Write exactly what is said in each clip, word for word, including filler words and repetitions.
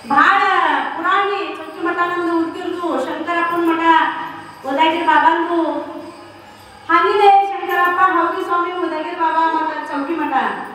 ಭಾಳ ಪುರಾಣಿ ಚೌಕಿ ಮಠ ನಮ್ದು ಹುಡುಗಿರ್ದು ಶಂಕರಪ್ಪನ ಮಠ ಉದಯಗಿರಿ ಬಾಬಾಂದು ಹಾಗಿದೆ ಶಂಕರಪ್ಪ ಹೌದಿ ಸ್ವಾಮಿ ಉದಯಗಿರಿ ಬಾಬಾ ಮಠ ಚೌಕಿ ಮಠ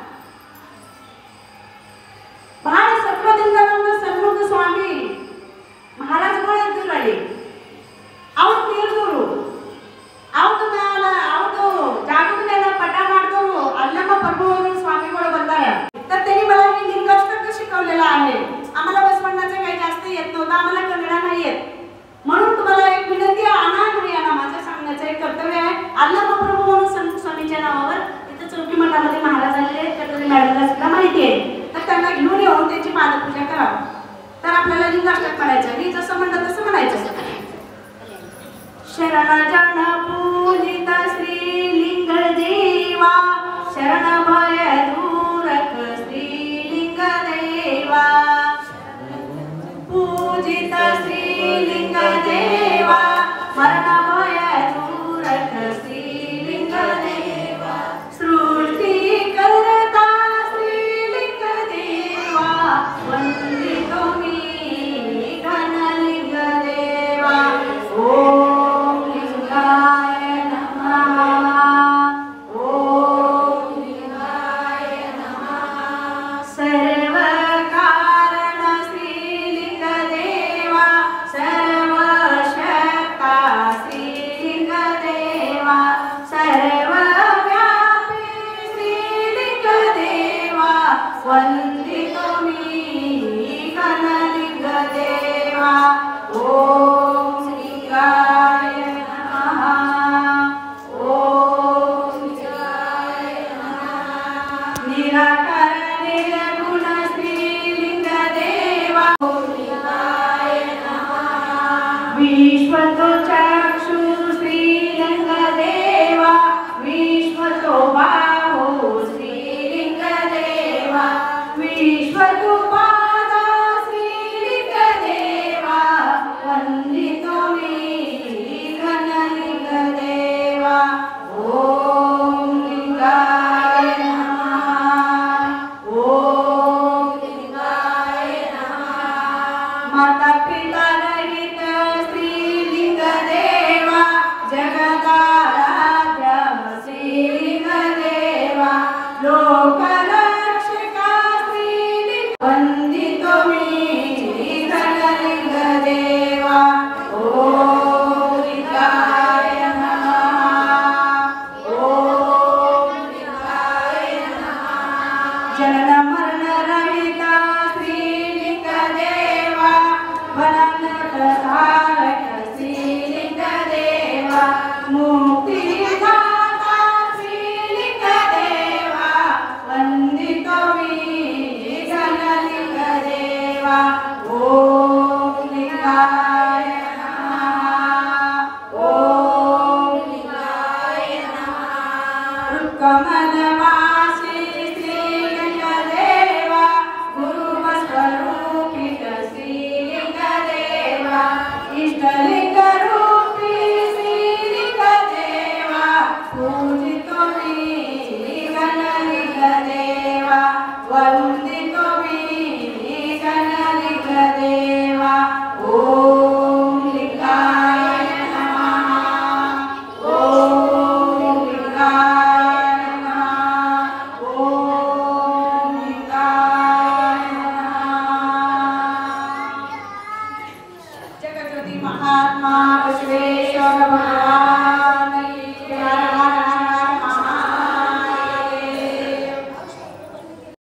ಭಾಳ ಸತ್ವದಿಂದ ನಮ್ದು ಸನ್ಮುಖ ಸ್ವಾಮಿ ಮಹಾರಾಜಗಳು ಇದ್ರು ಅಲ್ಲಿ ಅವ್ರು ತೀರ್ದವರು ಅವ್ದು ಮ್ಯಾಲ ಅವ್ದು ಜಾಗದ ಮೇಲೆ ಪಟ ಮಾಡಿದವರು ಅಲ್ಲಮ್ಮ ಪ್ರಭುವರು ಸ್ವಾಮಿಗಳು ಬಂದಾರ तर त्यांनी मला हिंदी कष्ट शिकवलेलं आहे आम्हाला बसवण्याचं काही जास्त येत नव्हतं आम्हाला कन्नड नाही येत म्हणून तुम्हाला एक विनंती आणा नाही आणा माझं सांगण्याचं एक कर्तव्य आहे अल्लामा प्रभू म्हणून संत स्वामींच्या नावावर इथं चौकी मठामध्ये महाराज आलेले आहेत त्या तुम्ही मॅडमला सुद्धा माहिती आहे तर त्यांना घेऊन येऊन त्यांची पादपूजा करावं तर आपल्याला लिंगाष्टक म्हणायचं मी जसं म्हणलं तसं म्हणायचं शरण जन पूजित श्रीलिंग देवा शरण भय दूरक श्रीलिंग देवा पूजित श्रीलिंग देवा मरण भय दूरक श्रीलिंग देवा सृष्टि करता श्रीलिंग देवा वंदितो मी घनलिंग देवा ओम लिंगाय नमः ओम लिंगाय नमः सर्व कारण श्रीलिंग देवा सर्व शक्ता श्रीलिंग देवा सर्व व्यापी श्रीलिंग देवा वंदितो मी घनलिंग देवा ओम लिंगाय नमः ओम लिंगाय नमः निराकार निर्गुण श्रीलिंग देवा ओम लिंगाय नमः विश्वतो चक्षु श्रीलिंग देवा विश्वतो बाहु श्रीलिंग देवा विश्वतो पाद श्रीलिंग देवा वंदितो मी घनलिंग देवा ओम लिंगाय नमः ओम लिंगाय नमः माता पिता रहित श्रीलिंग देवा जगदाराध्य श्रीलिंग देवा लोकरक्षक श्रीलिंग वंदितो मी घनलिंग देवा ओम लिंगाय नमः ओम लिंगाय नमः जनन मरण रहित श्रीलिंग देवा वननकधारक श्रीलिंग देवा मुक्तिदाता श्रीलिंग देवा वंदितो मी घनलिंग देवा ओम लिंगाय नमः ओम लिंगाय नमः रुक्कमलवासी श्रीलिंग देवा गुरुस्वरूपित श्रीलिंग देवा इष्टलिंग रूपी श्रीलिंग देवा पूजितो मी घनलिंग देवा वंदितो मी घनलिंग देवा ओम लिंगाय नमः ओम लिंगाय नमः ओम लिंगाय नमः जगज्योति महात्मा बसवेश्वर